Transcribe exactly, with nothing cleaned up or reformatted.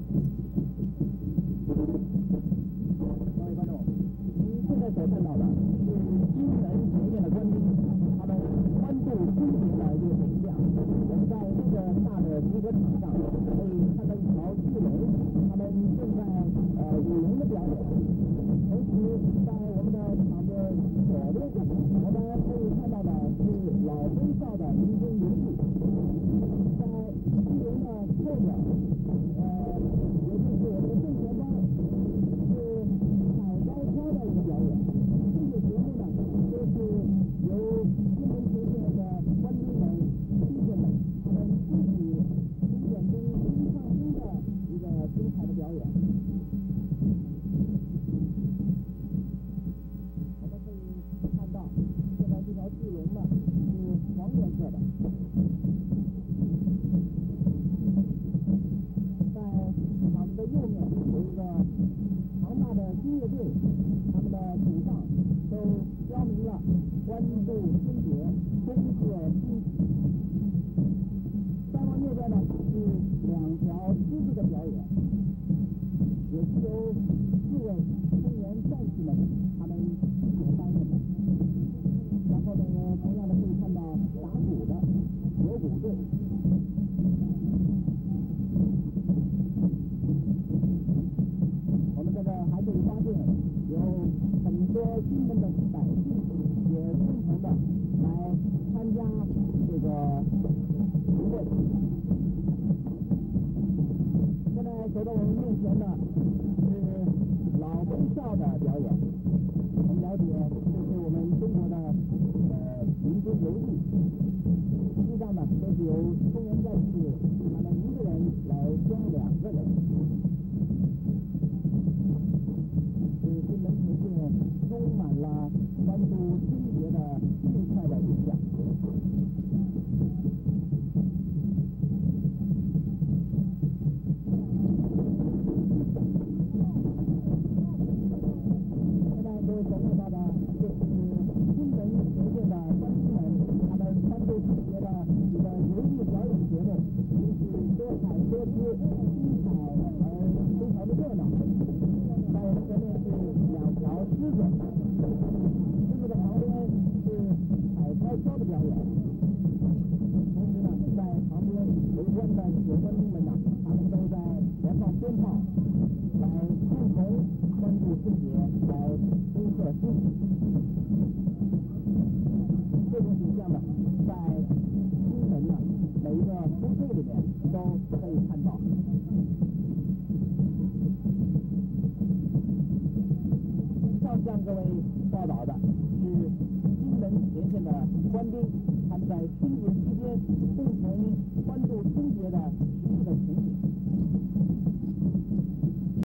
各位观众，您现在所看到的是金门前线的官兵，他们欢度春节的一个景象。我们在这个大的集合场上可以看到一条巨龙，他们正在呃舞龙的表演。同时，在我们的场的左边，我们可以看到的是老威少的民军游戏。在巨龙的后面，呃，也就是我们的正前方，是海高挑的一个表演。这些节目呢，都是由金门前线的官兵们、弟兄们，他们自己从演中新创新的一个精彩的表演。我们可以看到，现在这条巨龙呢是黄颜色的。在场子的右面有一个庞大的军乐队，他们的祖上都标明了欢度春节，恭贺新禧。再往右边呢是两条狮子的表演，也是由四位中原战士们他们所担任的。然后呢，同样的可以看到打鼓的锣鼓队。我们在这还可以发现，有很多金门的百姓也真诚的来参加这个集会。现在走到我们面前的是老威少的表演。我们了解，这是我们中国的呃民族游艺。实际上呢，都是由中原战士他们一个人来装两个人。是金门前线充满了欢度春节的愉快的景象。现在各位所看到的就是金门前线的官兵们，他们欢度春节的一个游艺表演节目，也是多彩多姿、精彩而非常的热闹。在我们前面是两条狮子，狮子的旁边是海涛蛟的表演。同时呢，在旁边围观的铁官兵们呢，他们都在燃放鞭炮，来共同欢度春节，来恭贺新禧。这种景象呢，在金门呢每一个部队里面都可以看到。向各位报道的是金门前线的官兵，他们在春节期间共同欢度春节的